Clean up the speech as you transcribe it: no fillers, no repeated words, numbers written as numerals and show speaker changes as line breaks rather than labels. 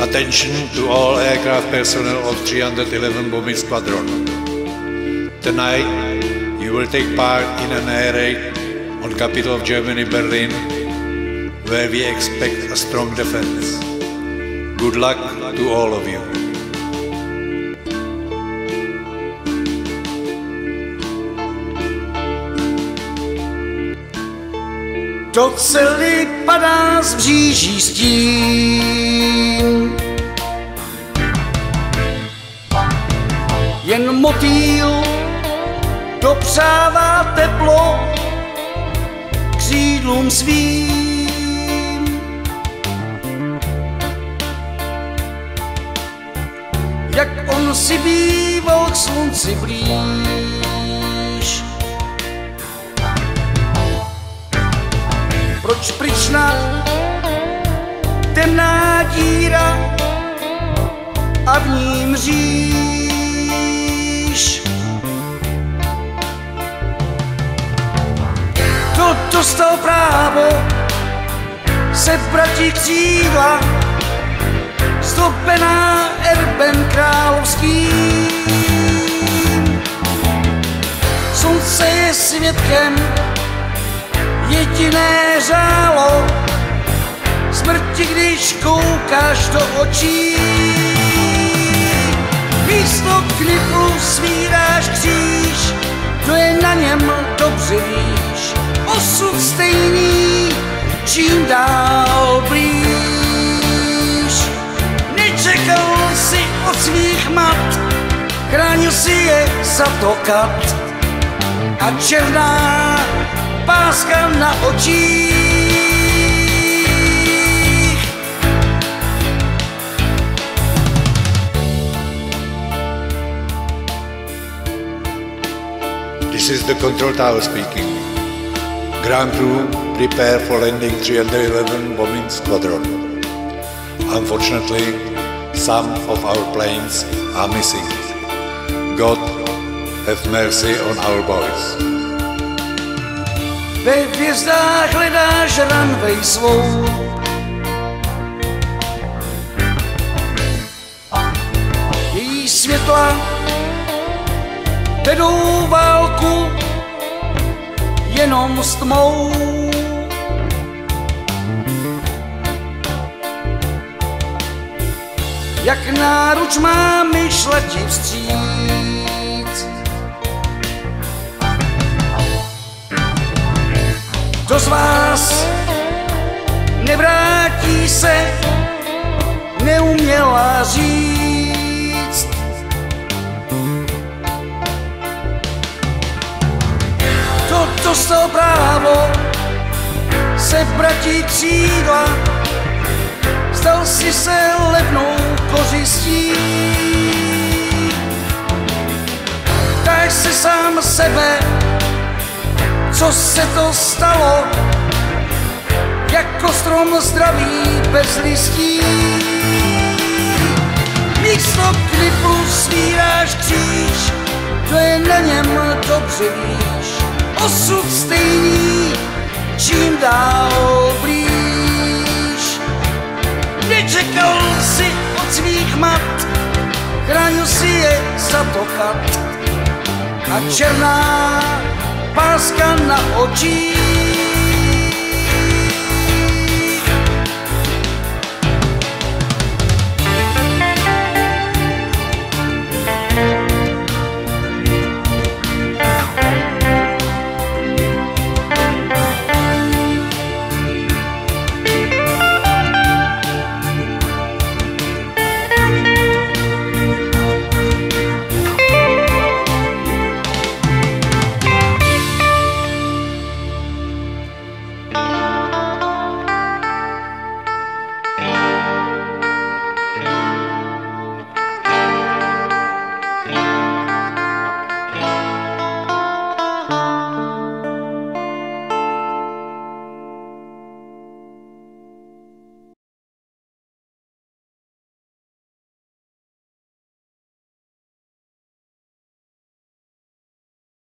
Attention to all aircraft personnel of 311 Bombing Squadron. Tonight, you will take part in an air raid on capital of Germany, Berlin, where we expect a strong defense. Good luck to all of you.
Do cely padá z bříží stín, jen motýl dopřává teplo křídlům svým. Jak on si býval k slunci blíž, proč pryčná temná díra a v ní mříž? Kdo dostal právo sebratí křídla, zdobená erbem královským? Slunce je svědkem, jediné žálo smrti, když koukáš do očí. Místo kniflu svíráš kříž, kdo je na něm dobře víš. Osud stejný, čím dál blíž. Nečekal si od svých mat, chránil si je za tokat a černá páska na očích.
This is the control tower speaking. Ground crew, prepare for landing 311 Bombing Squadron. Unfortunately, some of our planes are missing. God have mercy on our boys.
Ve hvězdách hledáš runway svou, její světla vedou válku jenom s tmou. Jak náruč má myšla ti vstříc, kdo z vás nevrátí se, neuměla říct. Kdo dostal právo sebratí křídla, stal si se levnou kořistí. Ptáš se sám sebe, co se to stalo, jako strom zdravý bez listí. Místo kniflu svíráš kříž, kdo je na něm dobře víš. Osud stejný, čím dál blíž. Nečekal si od svých mat, chránil si je za tokat a černá páska na očích.